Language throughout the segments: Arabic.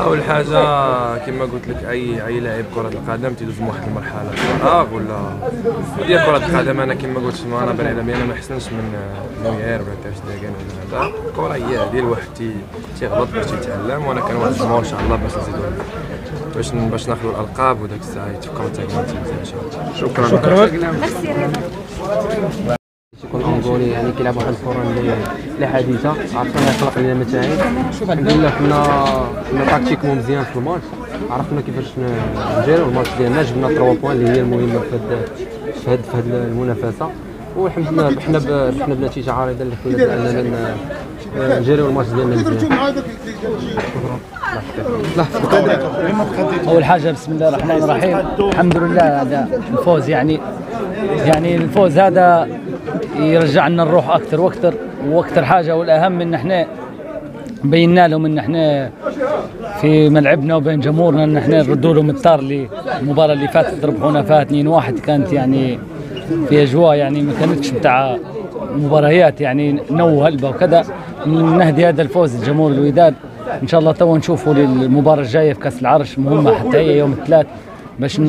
اول حاجه كما قلت لك اي لاعب كره القدم تيدوز من واحد المرحله فراغ ولا ديال كره القدم. انا كما قلت انا بان على انا ما حسنش من نوير ولا تاع شداكان ولا هذا. الكره هي هذه الواحد تيغلط باش يتعلم، وانا كنواعد الجمهور ان شاء الله باش نزيدو باش ناخذوا الالقاب وداك الساعه يتفكروا حتى ان شاء الله. شكرا. يكون انغولي يعني كيلعب واحد الكره اللي حديثه، عرفنا يخلق لنا متاعب. الحمد لله كنا تاكتيكمون مزيان في الماتش، عرفنا كيفاش نجيرو الماتش ديالنا، جبنا 3 بوان اللي هي المهمه في هاد المنافسه، والحمد لله ربحنا بنتيجه عارضه اللي خلاتنا اننا نجيرو الماتش ديالنا مزيان. اول حاجه بسم الله الرحمن الرحيم، الحمد لله هذا الفوز يعني الفوز هذا يرجع لنا الروح اكثر واكثر، واكثر حاجه والاهم ان احنا بينا لهم ان احنا في ملعبنا وبين جمهورنا ان احنا نردوا لهم الطار. المباراه اللي فاتت ربحونا فيها 2-1، كانت يعني في اجواء يعني ما كانتش بتاع مباريات يعني نو هلبة وكذا. نهدي هذا الفوز الجمهور الوداد ان شاء الله. تو نشوفوا للمباراه الجايه في كاس العرش مهمه حتى هي يوم الثلاث، باش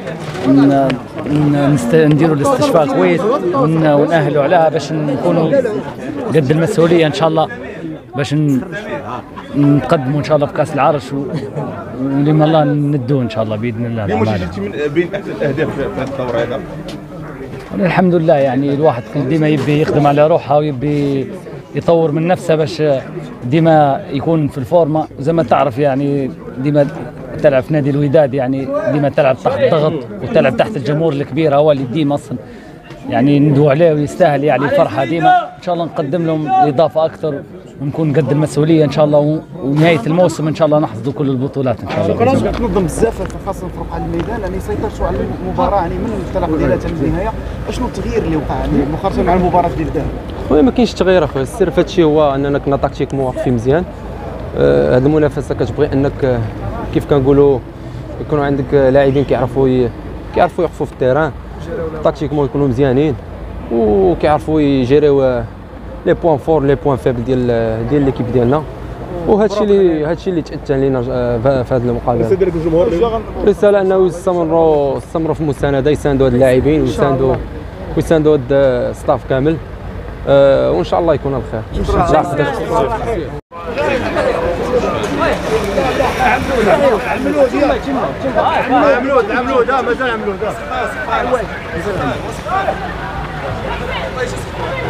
نديروا الاستشفاء كويس ونأهلوا عليها باش نكونوا قد المسؤوليه ان شاء الله، باش نقدموا ان شاء الله في كاس العرش ولما الله ندوه ان شاء الله باذن الله. بين احسن الاهداف في هذا الدور هذا الحمد لله يعني الواحد كان ديما يبي يخدم على روحه ويبي يطور من نفسه باش ديما يكون في الفورمه. زي ما تعرف يعني ديما تلعب في نادي الوداد، يعني ديما تلعب تحت ضغط وتلعب تحت الجمهور الكبير، هو اللي ديما اصلا يعني ندعو عليه ويستاهل يعني الفرحه ديما. ان شاء الله نقدم لهم اضافه اكثر ونكون قد المسؤوليه ان شاء الله، ونهايه الموسم ان شاء الله نحصدوا كل البطولات ان شاء الله. شكرا. تنظم بزاف خاصه الفرق على الميدان، يعني سيطرتوا على المباراه يعني من الانطلاق ديالها حتى النهايه. اشنو التغيير اللي وقع يعني مقارنه مع المباراه ديال الذهاب؟ خويا ما كاينش تغيير اخويا، السر في هادشي هو اننا كنا تاكتيكمون واقفين مزيان. هذه المنافسه كتبغي انك كيف كنقولوا يكونوا عندك لاعبين كيعرفوا يقفوا في التيران، تاكتيكمون يكونوا مزيانين وكيعرفوا يجيريو لي بوين فور لي بوين فيبل ديال ليكيب ديالنا. وهادشي اللي تأتى لينا في هذه المقابله. رساله ديالك للجمهور؟ رساله انه يستمروا في المسانده، يساندوا هاد اللاعبين ويساندوا هاد الستاف كامل، وان شاء الله يكون الخير. عملود